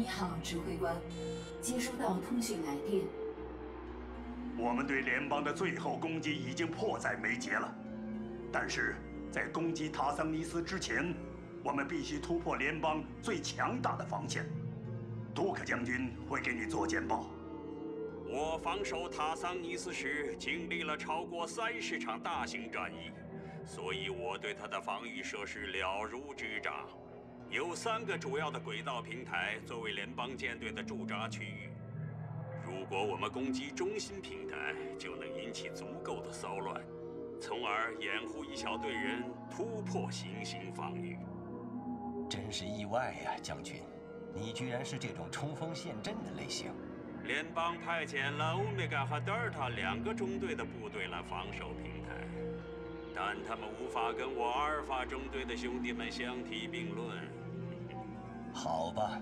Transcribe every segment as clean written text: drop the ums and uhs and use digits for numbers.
你好，指挥官，接收到通讯来电。 我们对联邦的最后攻击已经迫在眉睫了，但是在攻击塔桑尼斯之前，我们必须突破联邦最强大的防线。杜克将军会给你做简报。 我防守塔桑尼斯时经历了超过30场大型战役，所以我对它的防御设施了如指掌。有3个主要的轨道平台作为联邦舰队的驻扎区域。如果我们攻击中心平台，就能引起足够的骚乱，从而掩护一小队人突破行星防御。 真是意外呀，将军，你居然是这种冲锋陷阵的类型。 联邦派遣了欧米伽和德尔塔2个中队的部队来防守平台，但他们无法跟我阿尔法中队的兄弟们相提并论。 好吧。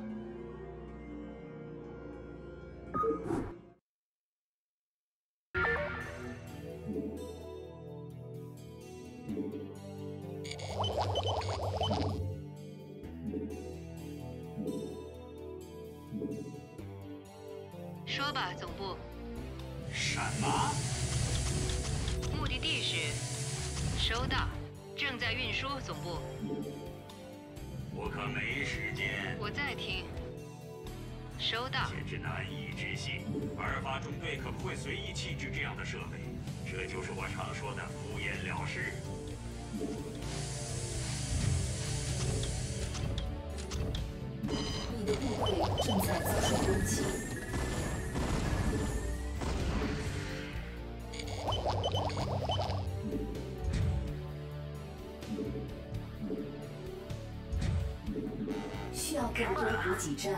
说吧，总部。 什么？ 目的地是？收到，正在运输，总部。 我可没时间。 我在听。收到。 简直难以置信，阿尔法中队可不会随意弃置这样的设备，这就是我常说的敷衍了事。 你的部队正在遭受攻击。需要更多补给站。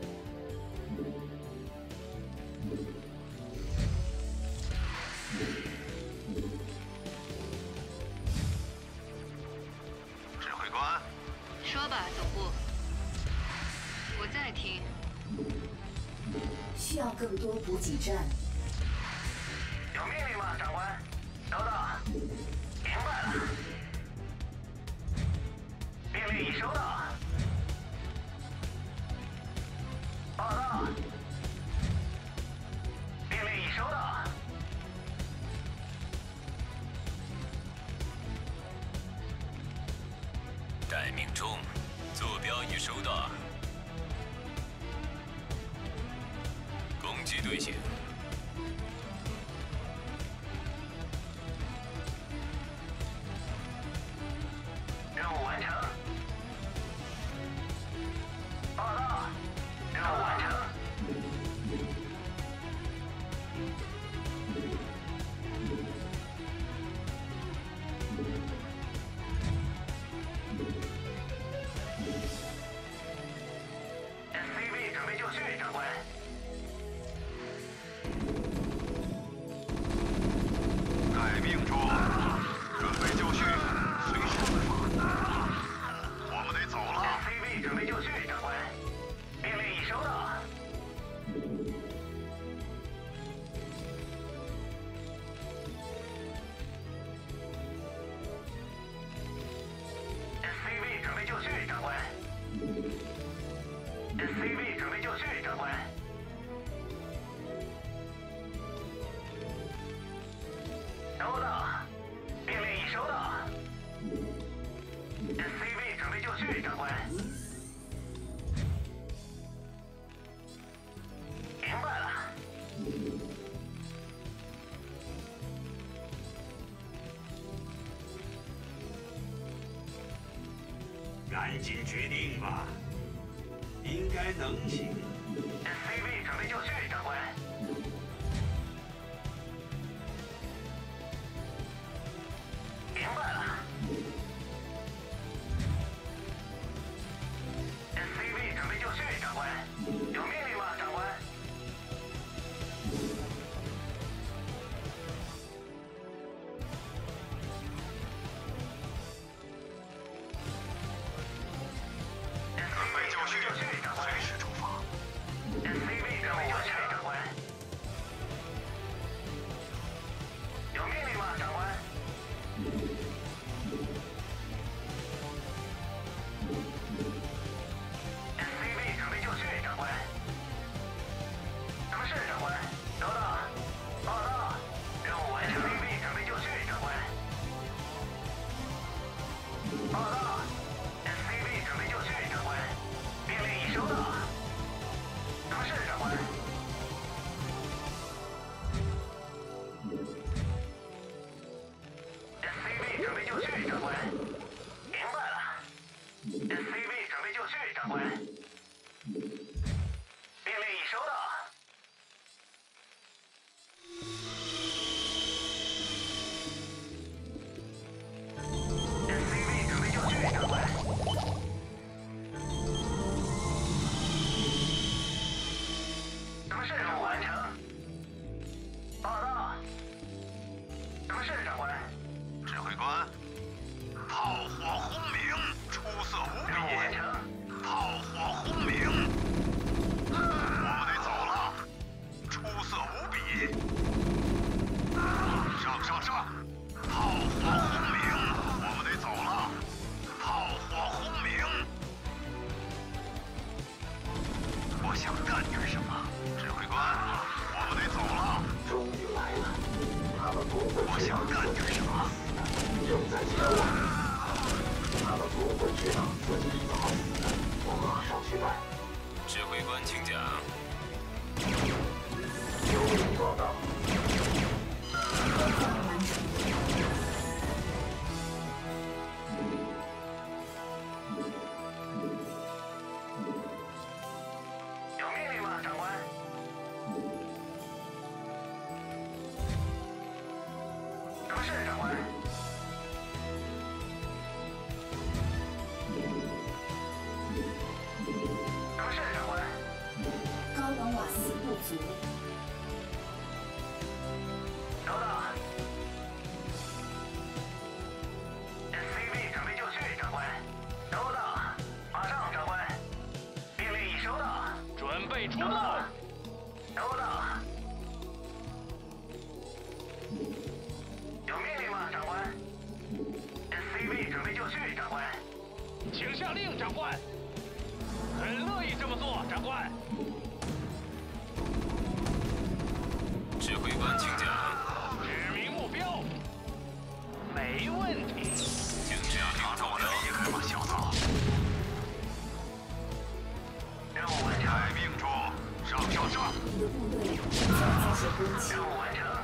指挥官， 说吧，总部。我在听。 需要更多补给站。 有命令吗，长官？收到。明白了。命令已收到。报告。命令已收到。 待命中，坐标已收到。攻击队形。 任务完成。报告。任务完成。SCV 准备就绪，长官。待命中，准备就绪，随时出发。我们得走了。SCV 准备就绪，长官。命令已收到。SCV 准备就绪，长官。SCV 准备就绪，长官。收到，命令已收到。SCV 准备就绪，长官。明白了。 赶紧决定吧，应该能行。 SCV 准备就绪，长官。明白了。SCV 准备就绪，长官。有命令吗，长官？准备就绪，随时出发。 事，长官？完成。报道。什么事，长官？指挥官，炮火轰鸣，出色无比。任务完成。炮火轰鸣，我们得走了，出色无比。上！炮火轰鸣，我们得走了，炮火轰鸣。我想干点什么，指挥官，我们得走了。终于来了，他们不会。我想干点什么，正在前往。他们不会知道自己是怎么死的，我马上去办。 指挥官，请讲。 有请报道。有命令吗，长官？什么事，长官？什么事，长官？ 高能瓦斯不足。 收到。SCV 准备就绪，长官。收到，马上，长官。命令已收到。准备出动。收到。有命令吗，长官 ？SCV 准备就绪，长官。请下令，长官。很乐意这么做，长官。 指挥官，请讲。 指明目标。没问题。 请指令坐标。 离开吧，小子。任务完成。待命中，上！ 你的部队正在遭受攻击。 任务完成。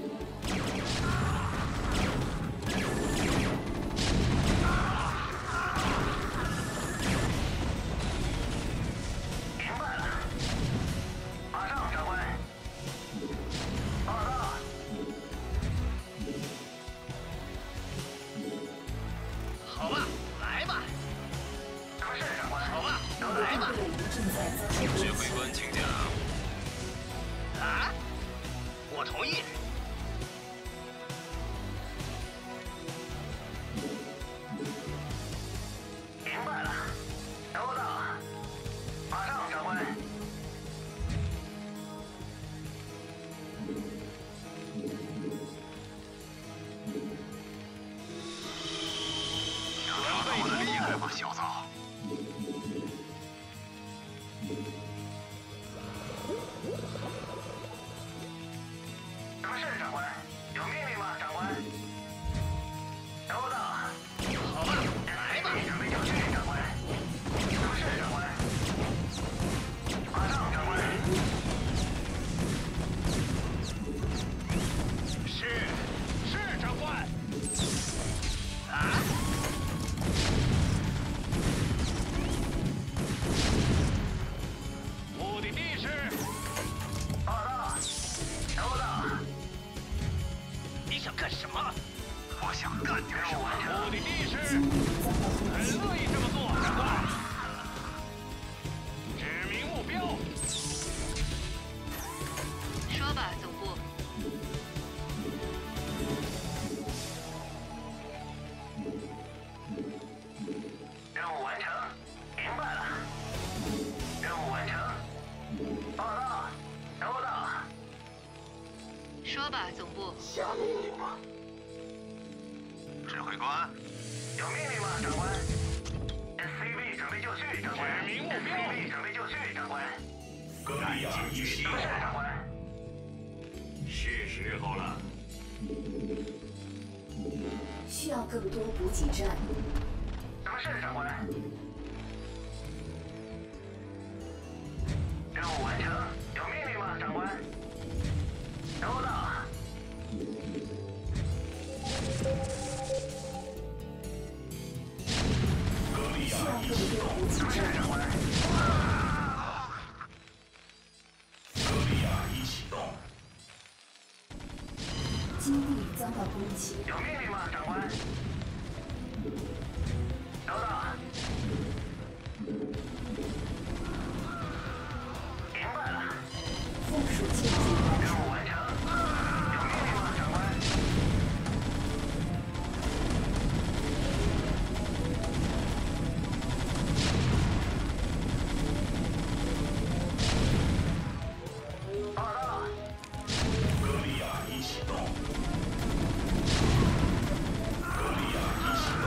明白了。马上，长官。报道。好吧，来吧。什么事，长官？好吧，都来吧。 正在遭受攻击。 指挥官，请讲。 啊？我同意。明白了，收到。马上，长官。准备出厉害吧，小子。什么事，长官？有命令吗，长官？收到。好吧，来吧。准备就绪，长官。什么事，长官？马上，长官。是，长官。啊？目的地是？报道。收到。你想干什么？我想干点什么。目的地是？很乐意这么做，长官。指明目标。 说吧，总部。 任务完成。明白了。任务完成。报道。收到。 说吧，总部。 下命令吗？指挥官，有命令吗，长官 ？SCV 准备就绪，长官。指明目标。SCV 准备就绪，长官。 格里亚一启动。 什么事，长官？ 是时候了。 需要更多补给站。 什么事，长官？任务完成。有命令吗，长官？收到。 格里需要亚一启更多动。 补给站。 长官。 格里亚一启动。 基地遭到攻击。 有命令吗，长官？收到。明白了。 风术建筑完成。 完成。有命令吗，长官？报告。 格利亚已启动。格利亚已启动。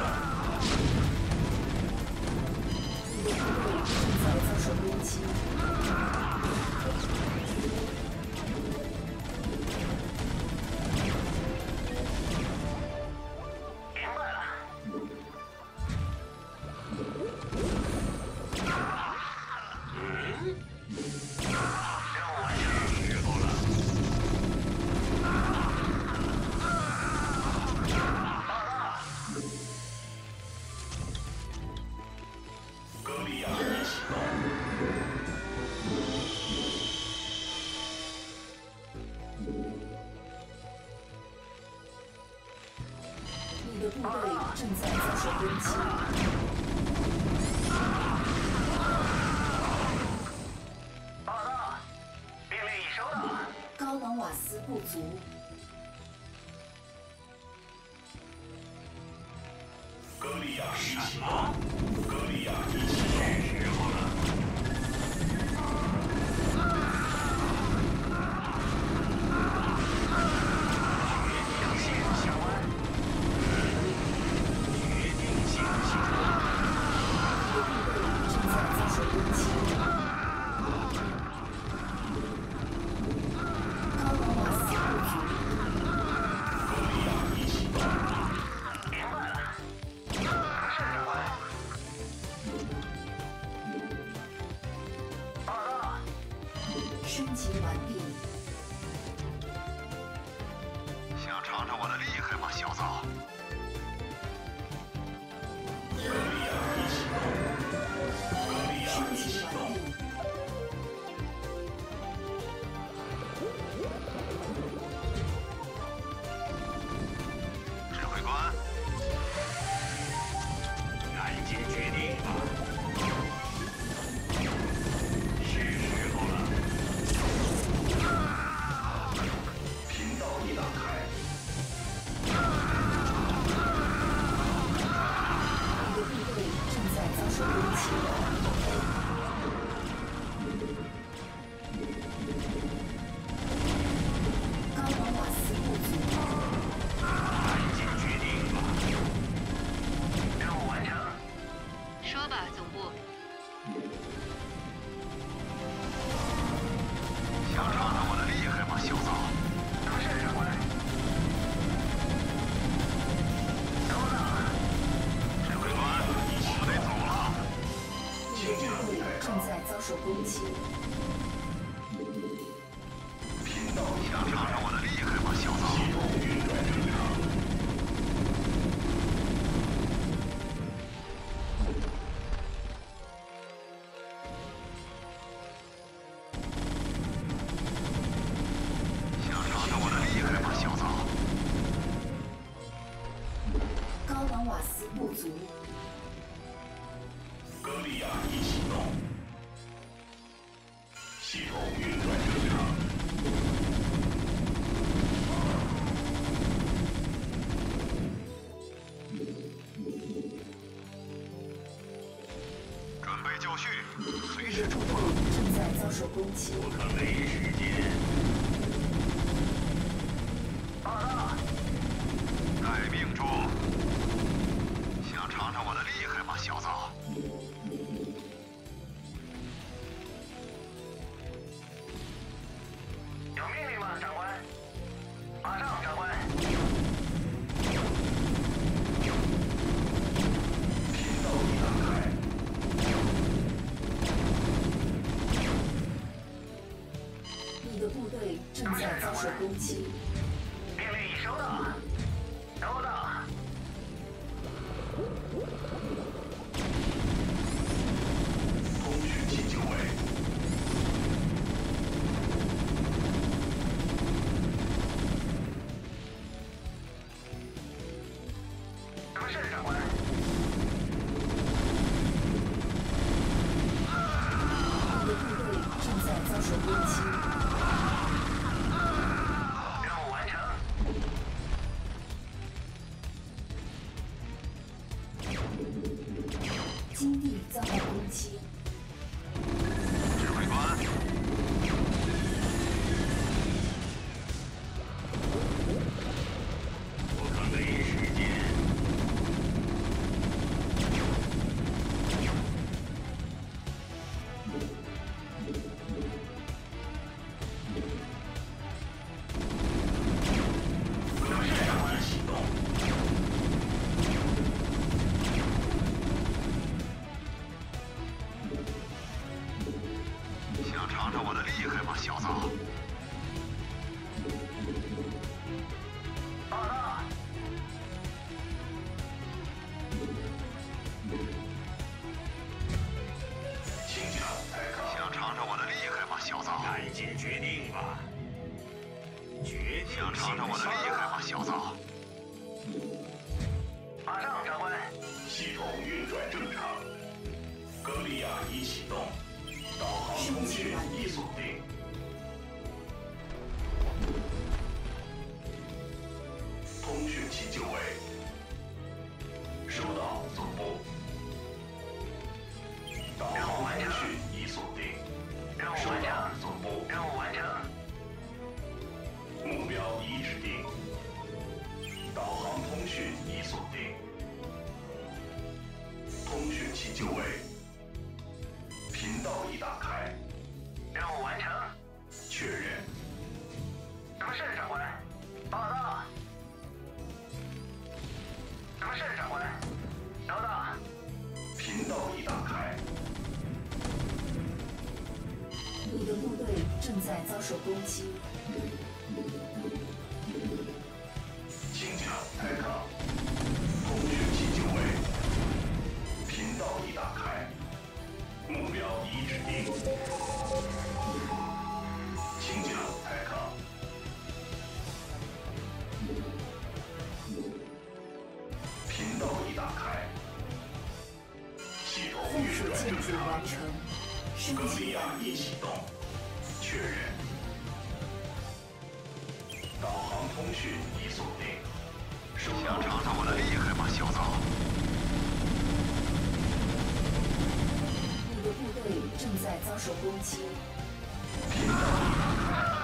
你的部队正在遭受攻击。 明白了。任务完成。 时候了。格利亚已启动。 你的部队正在遭受攻击。 报告，命令已收到。 高能瓦斯不足。 格利亚已启动。格利亚已启动。时候了。 正在遭受攻击。高能瓦斯不足。 格利亚已启动。 明白了。是长官。报告。 升级完毕。 想尝尝我的厉害吗，小子？ 格利亚已启动。格利亚升已启动。 级完毕。 指挥官， 赶紧决定吧。是时候了。频道已打开。 你的部队正在遭受攻击。高能瓦斯不足。 赶紧决定吧。 任务完成。 说吧，总部。 想尝尝我的厉害吗，小子？是长官。收到。指挥官，我们得走了。 你的部队正在遭受攻击。 想尝尝我的厉害吗，小子？ 系统运转正常。 想尝尝我的厉害吗，小子？ 高能瓦斯不足。 格利亚已启动。系统运转正常。 准备就绪，随你时出的部队正在遭受攻击。 我可没时间。 报告。待命中。想尝尝我的厉害吗，小子？有命令吗，长官？马上，长官。 频道已打开。 你的部队正在遭受攻击。 命令已收到。收到。 通讯器就位。 什么事，长官？ 你的部队正在遭受攻击。 报告。 请讲，泰克。 想尝尝我的厉害吗，小子？ 赶紧决定吧。决定想尝尝我的厉害吗，小子？马上，长官。 系统运转正常。格利亚已启动，导航通讯已锁定。通讯器就位。收到，总部。导航通讯已锁定。收到，总部。 任务完成。 目标已指定。导航通讯已锁定。通讯器就位。频道已打开。 任务完成。 确认。 什么事，长官？报道。什么事，长官？收到。 频道已打开。 你的部队正在遭受攻击。 请讲，泰克。通讯器就位。频道已打开。目标已指定。请讲，泰克。频道已打开。系统附运转属建筑正常。 完成，升格利亚级完毕。 已启动，确认。导航通讯已锁定。收到。 想尝尝我的厉害吗，小子？ 你的部队正在遭受攻击。 频道已打开。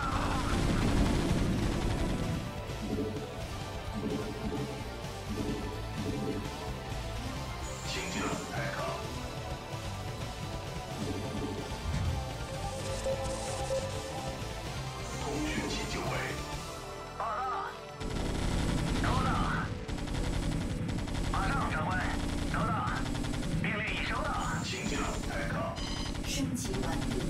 请讲，泰克。通讯器就位。 报告。收到。马上，长官。收到。命令已收到。 请讲，泰克。 升级完毕。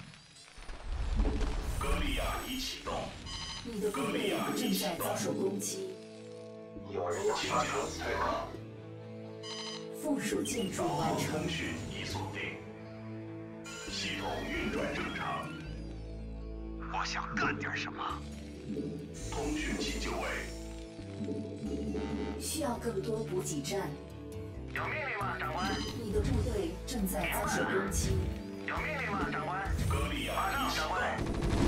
格利亚已启动。 你的部队正在遭受攻击。 请讲，泰克。 附属建筑导航完成， 通讯已锁定。系统运转正常。 我想干点什么。 通讯器就位。 需要更多补给站。 有命令吗，长官？ 你的部队正在遭受攻击。 有命令吗，长官？ 格利亚马上， 已启动。 长官。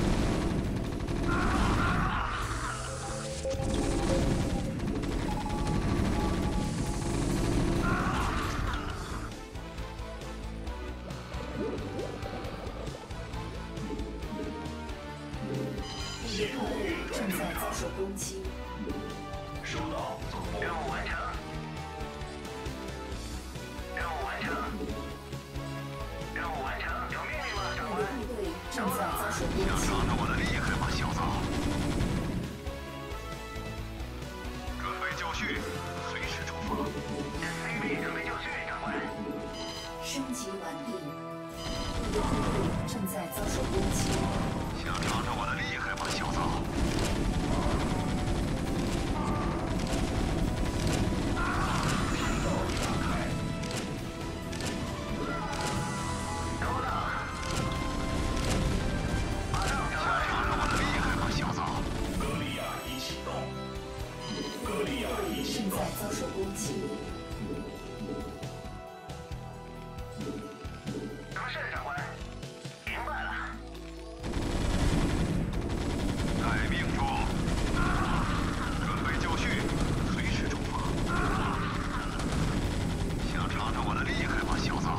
你的部队正在遭受攻击。 收到，总部。 任务完成。任务完成。任务完成。有命令吗，长官？ 你的部队正在遭受攻击。 想尝尝我的厉害吗，小子？准备就绪，随时出发。SCV 准备就绪，长官。 升级完毕。你的部队正在遭受攻击。 想尝尝我的厉害吗，小子？ 频道已打开。 收到。马上，长官。想尝尝我的厉害吗，小子？ 格利亚已启动。格利亚已启动。 正在遭受攻击。 什么事，长官？明白了。待命中。准备就绪，随时出发。想尝尝我的厉害吗，小子？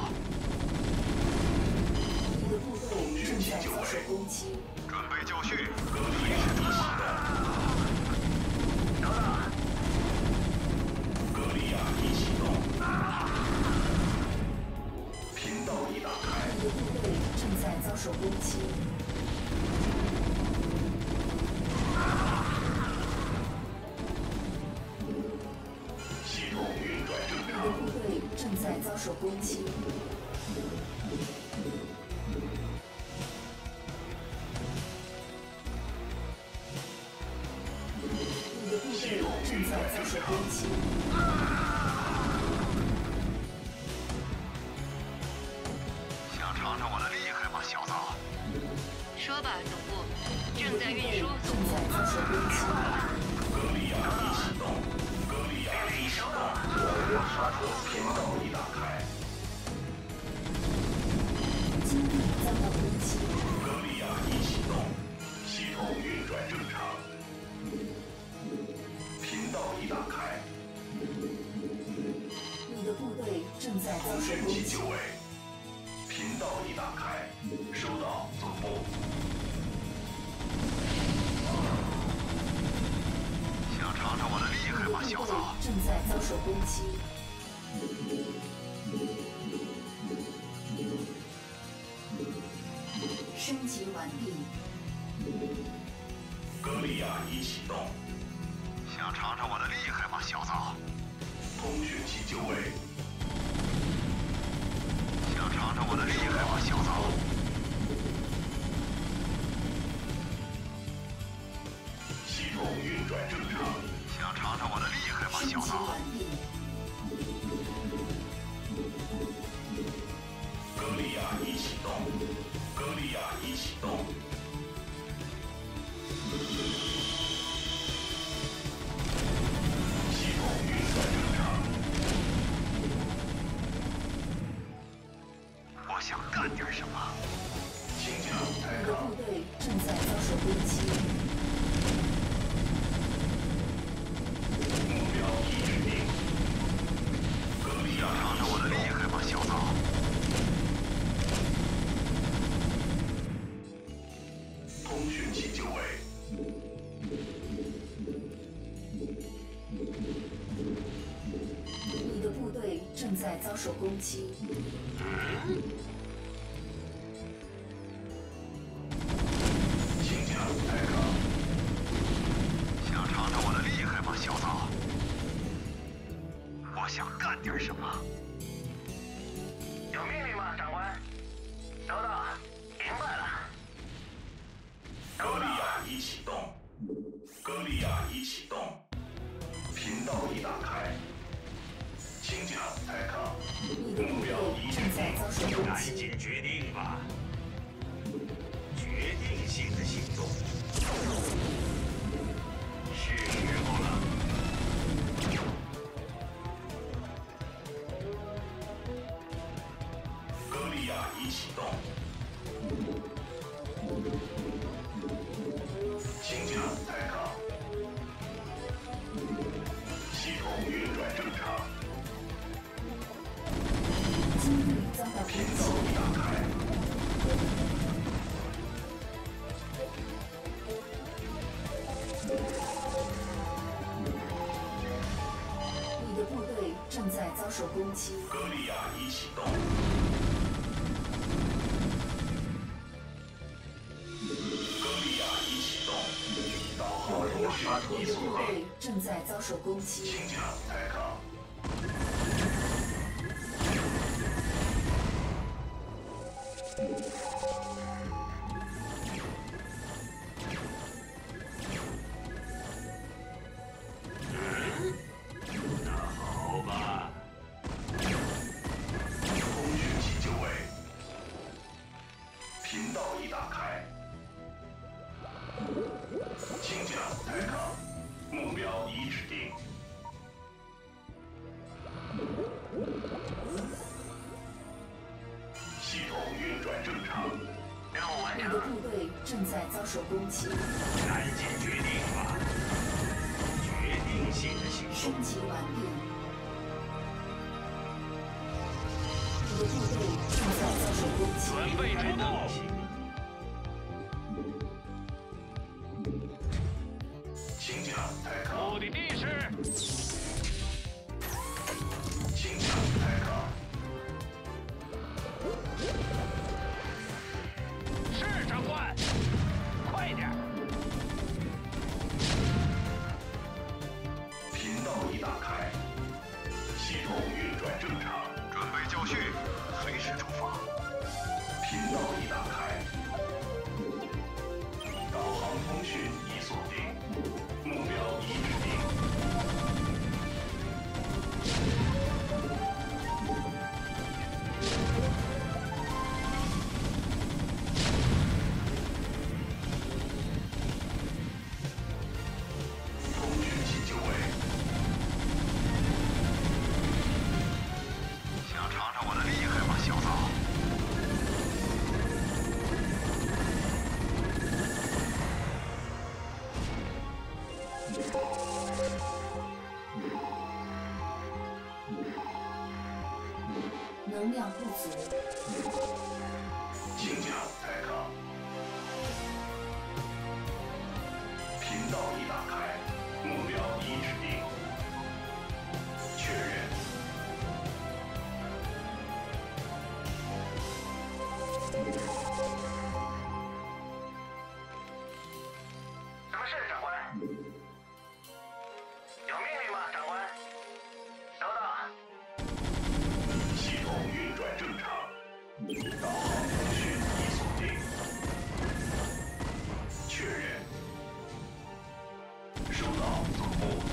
你的部队正在遭受攻击。 准备就绪， 格利亚已启动。 收到。 格利亚已启动。频道已打开。 你的部队正在遭受攻击。 系统运转正你的常。 部队正在遭受攻击。 正在遭受攻击。 想尝尝我的厉害吗，小子？ 说吧，总部，正在运输，总正部。 在遭受攻击。 格利亚一启动，格利亚一启动，杀出频道一打开， 基地遭到攻击。 格利亚一启动，系统运转正常，频道一打开， 你的部队正在遭通受攻击讯器就。位，频道一打开，收到，总部。想尝尝我的厉害吗，小子？ 正在遭受攻击。升级完毕。 格利亚一启动。想尝尝我的厉害吗，小子？通讯器就位。想尝尝我的厉害吗，小子？系统运转正常。想尝尝我的厉害吗， 升级小子？ 完毕。 格利亚一启动。格利亚一启动。系统运转正常。我想干点什么。请讲，太你的康。 部队正在遭受攻击。 目标已指定。格利亚，尝尝我的厉害吗，小子？通讯器就位。 你的部队正在遭受攻击。 请讲，太康。想尝尝我的厉害吗，小子？我想干点什么。有命令吗，长官？收到，明白了。格利亚一启动。格利亚一启动。频道一打开。请讲，太康。 你的部队正在遭受攻赶击。 紧决定吧，决定性的行动，是时候了。 格利亚一启动。请讲，太康。系统运转正常。 基地遭到攻频道击。 一打开。 你的部队正在遭受攻击。 格利亚一启动。格利亚一启动。导航通讯你的部一组合。 队正在遭受攻击。 请讲，太康。 好吧， 通讯器就位。频道一打开。请讲，太康。目标已指定。系统运转正常。任务完你的部队正在遭受攻击。 赶紧决定吧，决定性的行动。 升级完毕。你的部队正在遭受攻击。 准备出动。 请讲，太康。 目的地是请讲，太康。 是长官，快点！ 频道一打开。系统运转正常。准备就绪，随时出发。频道一打开。 能量不足。 请讲，泰康。频道已打开，目标已指定。确认。什么事，长官？有命令吗，长官？收到。系统运转正常，导航通讯已锁定。确认。收到，总部。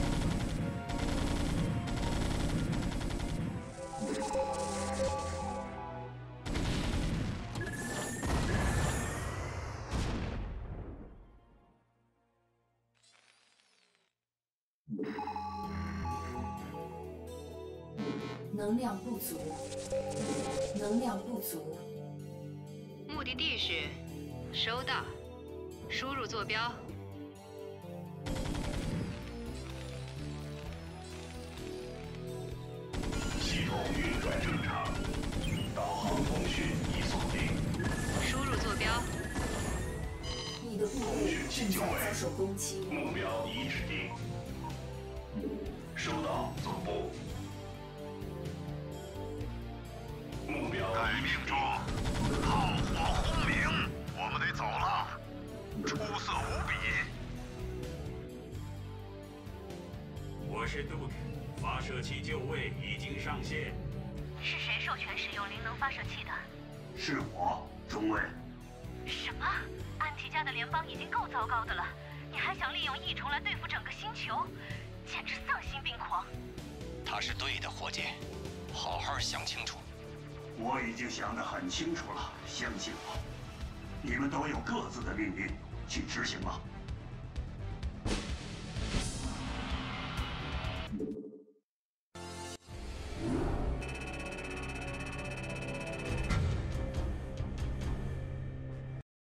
能量不足，能量不足。 目的地是收到，输入坐标。 系统运转正常，导航通讯已锁定。 输入坐标。 你的部队正在遭受攻击。 目标已指定。收到，总部。目标待命中，炮火轰鸣，我们得走了。出色无比。 我是杜克，发射器就位，已经上线。 是谁授权使用灵能发射器的？ 是我，中尉。 什么？安提加的联邦已经够糟糕的了，你还想利用异虫来对付整个星球，简直丧心病狂！ 他是对的，伙计，好好想清楚。 我已经想得很清楚了，相信我。你们都有各自的命令，去执行吧。